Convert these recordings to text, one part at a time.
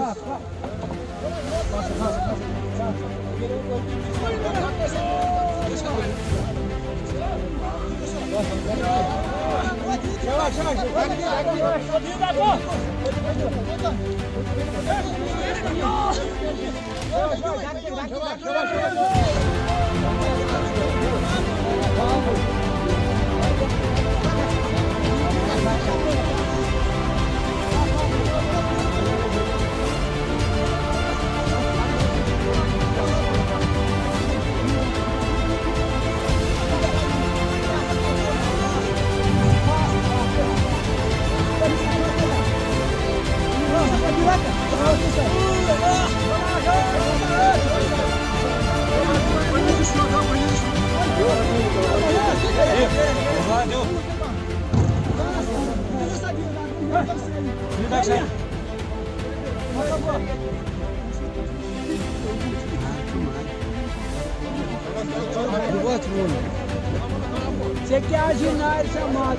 Você quer aginar essa moto?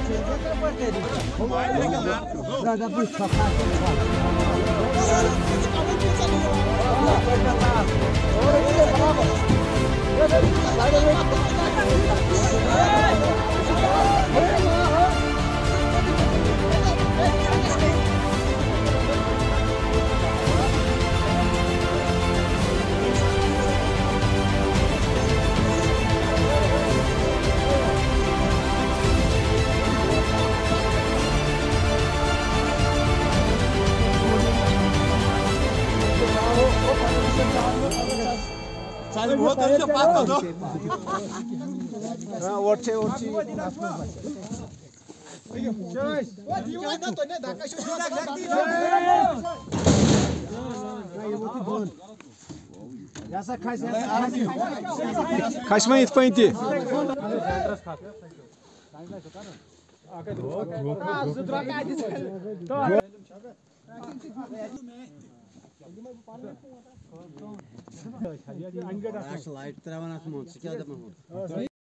Vai dar por chocar. Sabe o outro já passou. Ah, orche. Kaçma yetmeyin. Laite trabalha com monte, se quer dar